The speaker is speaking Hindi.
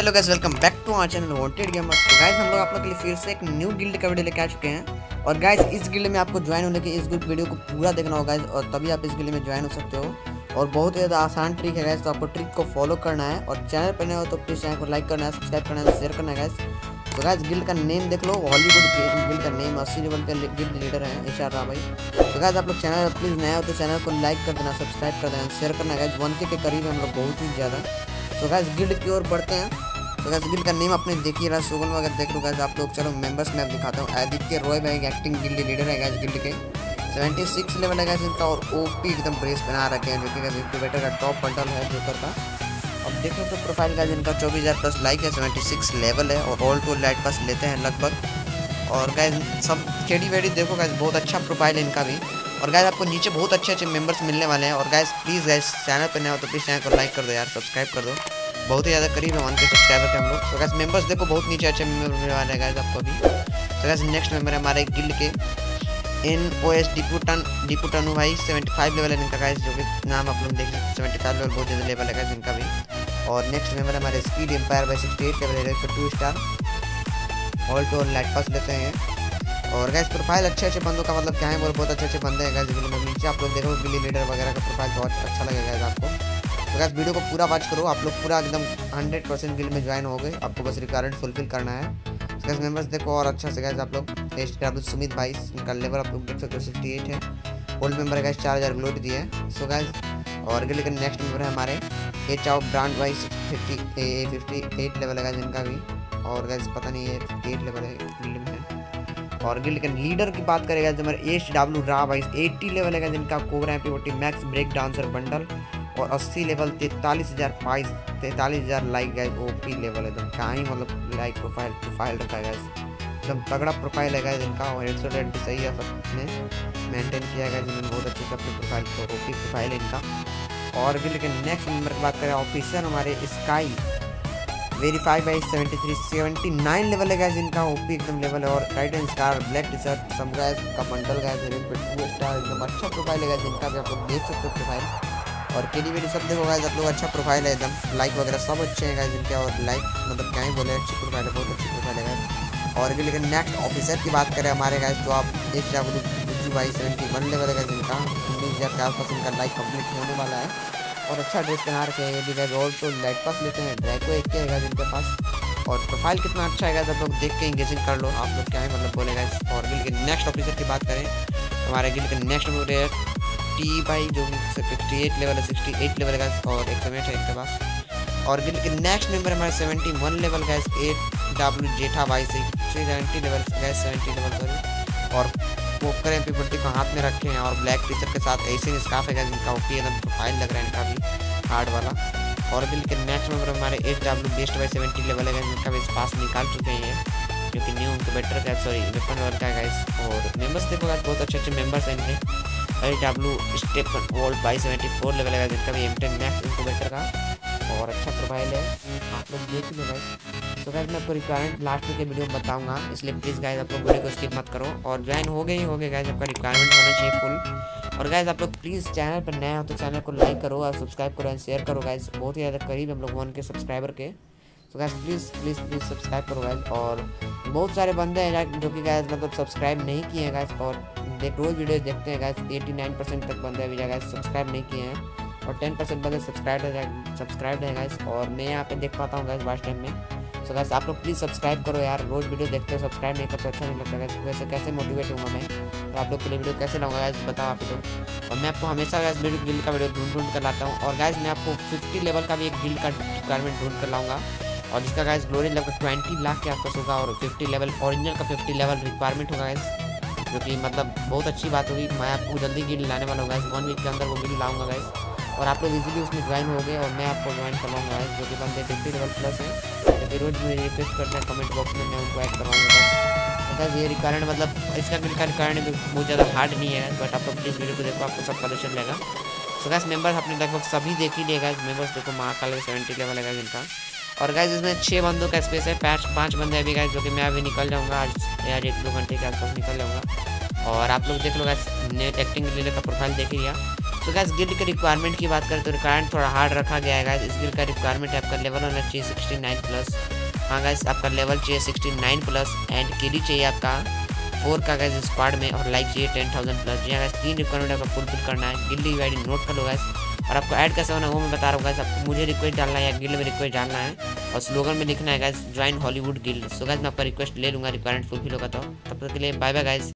Hello guys, welcome back to our channel wanted gamer. तो गाइस हम लोग आप लोग के लिए फिर से एक न्यू गिल्ड का वीडियो लेके आ चुके हैं। और गाइस इस गिल्ड में आपको ज्वाइन होने के इस वीडियो को पूरा देखना होगा गाइस, और तभी आप इस गिल्ड में ज्वाइन हो सकते हो। और बहुत ज़्यादा आसान ट्रिक है गाइस, तो आपको ट्रिक को फॉलो करना है। और चैनल पर नए हो तो प्लीज़ चैनल को लाइक करना है, सब्सक्राइब करना है, शेयर करना है गाइस। तो गाइस गिल्ड का नेम देख लो, हॉलीवुड गिल्ड का नेम, 80 लेवल पे गिल्ड लीडर है HR राव भाई। तो गाइस आप लोग चैनल प्लीज़ नया हो तो चैनल को लाइक कर देना, सब्सक्राइब कर देना, शेयर करना गाइस। 1K के करीब हम लोग बहुत ही ज़्यादा। तो गाइस गिल्ड की ओर बढ़ते हैं। तो गाइस गिल्ड का नेम आपने देखिए रहा, शोगन वगैरह देख लो गाइस आप लोग। चलो मेंबर्स में आप दिखाता हूँ। आदित्य रॉय भाई एक्टिंग गिल्ड लीडर है गाइस गिल्ड के, 76 लेवल है गाइस इनका। और ओपी एकदम ड्रेस पहना रखे हैं, जो कि गाइस इंक्यूबेटर का टॉप बंडल है जोकर का। अब देखो तो प्रोफाइल गाइस इनका 24,000 प्लस लाइक है, 76 लेवल है। और ऑल टू लाइट पास लेते हैं लगभग। और गाइस सब केडी वेडी देखो गाइस, बहुत अच्छा प्रोफाइल है इनका भी। और गाइस आपको नीचे बहुत अच्छे अच्छे मेंबर्स मिलने वाले हैं। और गाइस प्लीज़ गाइस चैनल पर नए हो तो प्लीज़ चैनल को लाइक कर दो यार, सब्सक्राइब कर दो। बहुत ही ज़्यादा करीब है 1K सब्सक्राइबर के हम लोग। तो गाइस मेंबर्स देखो बहुत नीचे अच्छे मेंबर मिलने वाले हैं गाइस आपको भी। तो गाइस नेक्स्ट मेंबर है हमारे गिल्ड के NOS डिपुटनु भाई, 75 लेवल है इनका गाइस, जो कि नाम आप लोग देख सकते हैं। 75 लेवल बहुत ज़्यादा लेवल है गाइस इनका भी। और नेक्स्ट मेंबर है हमारे स्पीड एम्पायर भाई, 68 लेवल है, 2 स्टार ऑल टू लाइट पास लेते हैं। और गाइस प्रोफाइल अच्छे अच्छे बंदों का मतलब क्या है, बहुत अच्छे अच्छे बंदे हैं गाइस गिल्ड में। नीचे आप लोग देखो गिल्ड लीडर वगैरह का प्रोफाइल बहुत अच्छा लगेगा गाइस आपको। तो गाइस वीडियो को पूरा वॉच करो, आप लोग पूरा एकदम 100% गिल्ड में ज्वाइन हो गए। आपको बस रिक्वायरमेंट फुलफिल करना है। गाइस मेंबर्स देखो और अच्छा से गाइस आप लोग। SW सुमित भाई, इनका लेवल आप लोग देख सकते हो 68 है। ओल्ड मेंबर है गाइस, 4000 ग्लोरी दिए है। सो गाइस और गिल्ड के नेक्स्ट मेंबर है हमारे चाओ ब्रांड भाई, 58 लेवल है गाइस इनका भी। और गाइस पता नहीं ये 58 लेवल है गिल्ड में है। और गिल्ड के लीडर की बात करेगा हमारे HW रा भाई, 80 लेवल है जिनका। Cobra MP40 max break dancer bundle. और 80 level 43,000 like guys, OP level एकदम कहाँ ही मतलब लाइक प्रोफाइल रखा है गाइस, एकदम तगड़ा प्रोफाइल है गाइस इनका। और 100 सही है, सबने मेंटेन किया है जिन्होंने बहुत अच्छे से अपने प्रोफाइल को, OP प्रोफाइल है इनका। और गिल्ड के नेक्स्ट मेंबर की बात करें ऑफिसर हमारे स्काई वेरीफाई बाई 79 लेवल है गाइस इनका, OP एकदम लेवल है। और Titan star black T shirt सब गाइस का बंडल गाइस, 2 स्टार एकदम अच्छा प्रोफाइल है गाइस इनका भी, आप लोग देख सकते हो प्रोफाइल। और केडी वेडी सब देखो गाइस आप लोग, अच्छा प्रोफाइल है एकदम, लाइक वगैरह सब अच्छे हैं गाइस इनके। और लाइक मतलब क्या ही बोले, अच्छी प्रोफाइल है, बहुत अच्छी प्रोफाइल है गाइस। और लेकिन नेक्स्ट ऑफिसर की बात करें हमारे गाइस, तो आप HW भाई 71 लेवल है गाइस इनका, 19,000 के आसपास इनका लाइक कंप्लीट होने वाला है। और अच्छा ड्रेस पहना रखे हैं ये भी गाइस। और तो लाइट पास लेते हैं, ड्रैको 1K है गाइस इनके पास। और प्रोफाइल कितना अच्छा है गाइस, आप लोग देख के इंगेजिंग कर लो, आप लोग क्या है मतलब बोले गाइस। और गिल्ड के नेक्स्ट ऑफिसर की बात करें हमारे गिल्ड के नेक्स्ट मेंबर टी भाई, जो कि 58 लेवल है, 68 लेवल है और एक कमेंट है इनके पास। और गिल्ड के नेक्स्ट मेंबर हमारे 71 लेवल गाइस, HW जेठा भाई, 70 लेवल गाइस, 70 लेवल सॉरी। और पोकर MP40 को हाथ में रखे हैं और ब्लैक टी शर्ट के साथ ऐसे स्कार्फ है गाइस इनका, OP एकदम प्रोफाइल लग रहा है इनका भी हार्ड वाला। और गिल्ड के नेक्स्ट मेंबर हमारे HW बेस्ट भाई, 70 लेवल है गाइस इनका भी, पास निकाल चुके हैं जो कि न्यू इंक्यूबेटर का सॉरी वेपन लेवल का है गाइस। और मेंबर्स देखो गाइस बहुत अच्छे अच्छे मेंबर्स हैं इनके। HW स्टेपन वोल्ट बाई 74 लेवल है जिनका भी M10 मैक्स इंक्यूबेटर का, और अच्छा प्रोफाइल है, आप लोग देख लो गाइस। तो गाइस मैं आपको रिक्वायरमेंट लास्ट के वीडियो में बताऊंगा, इसलिए प्लीज़ गाइस आप लोग वीडियो को स्किप मत करो। और ज्वाइन हो गए गाइस, आपका रिक्वायरमेंट होना चाहिए फुल। और गाइस आप लोग प्लीज़ चैनल पर नए हो तो चैनल को लाइक करो और सब्सक्राइब करो एंड शेयर करो गाइस, बहुत ही ज़्यादा करीब हम लोग 1K सब्सक्राइबर के। तो गाइस प्लीज़ सब्सक्राइब करो गाइस। और बहुत सारे बंदे हैं जो कि गाइस मतलब सब्सक्राइब नहीं किए हैं गाइस, और रोज़ वीडियो देखते हैं गाइस। 89% तक बंदे अभी गाइस सब्सक्राइब नहीं किए हैं, और 10% बंदे सब्सक्राइब है गाइस। और मैं यहाँ पे देख पाता हूँ गाइस वाच टाइम में। सो गाइस आप लोग प्लीज़ सब्सक्राइब करो यार, रोज़ वीडियो देखते हो सब्सक्राइब नहीं करते अच्छा नहीं लगता गाइस। वैसे कैसे मोटिवेट हूँ मैं, तो आप लोग के लिए वीडियो कैसे लाऊंगा गाइस बताओ आप लोग। और मैं आपको हमेशा गाइस गिल्ड का वीडियो ढूंढ कर लाता हूँ। और गाइस मैं आपको 50 लेवल का भी एक गिल्ड का रिक्वायरमेंट ढूंढ कर लाऊंगा, और जिसका गाइस ग्लोरी लगभग 20 लाख के आसपास होगा। और 50 लेवल ओरिजिनल का 50 लेवल रिक्वायरमेंट होगा गाइस, जो कि मतलब बहुत अच्छी बात होगी। मैं आपको जल्दी गिल्ड लाने वाला हूँ गाइस, 1 वीक के अंदर वो गिल्ड लाऊंगा गाइस। और आप लोग इजीली उसमें ज्वाइन हो गए, और मैं आपको ज्वाइन करवाऊंगा गाइस, जो कि बंदे 50 लेवल प्लस है। तो रोज़ मुझे रिक्वेस्ट करते हैं कमेंट बॉक्स में, मैं उनको ऐड करवाऊंगा गाइस। गाइस ये रिक्वायरमेंट मतलब इसका गिल्ड का रिक्वायरमेंट भी बहुत ज़्यादा हार्ड नहीं है, बट आप लोग प्लीज़ वीडियो को देखो, आपको सब पता चल जाएगा। सो गाइस मेंबर्स अपने लगभग सभी देख ही लिएगा। मेंबर्स देखो महाकाल 70 लेवल है इनका। और गाइस इसमें 6 बंदों का स्पेस है, 5 बंदे अभी गाइस, जो कि मैं अभी निकल जाऊंगा आज यार 1-2 घंटे के आसपास निकल जाऊंगा। और आप लोग देख लो गाइस, नेट एक्टिंग लीडर का प्रोफाइल देख लिया। तो गाइस गिल्ड के रिक्वायरमेंट की बात करें तो रिक्वायरमेंट थोड़ा हार्ड रखा गया है गाइस। इस गिल्ड का रिक्वायरमेंट आपका लेवल होना चाहिए 69 प्लस। हाँ गाइस आपका लेवल चाहिए 69 प्लस एंड केडी चाहिए आपका 4 का गाइस स्क्वाड में, और लाइक चाहिए 10,000 प्लस। जी गाइस 3 रिक्वायरमेंट आपका फुलफिल करना है। गिल्ड आईडी नोट कर लो गाइस, और आपको ऐड कैसे होना है वो मैं बता रहा हूँ गाइस। आपको मुझे रिक्वेस्ट डालना है या गिल्ड में रिक्वेस्ट डालना है, और स्लोगन में लिखना है guys join Hollywood guild. So guys मैं आपका रिक्वेस्ट ले लूँगा, रिक्वायरमेंट फुलफिल होगा तो। तब तक के लिए बाय बाय गाइस।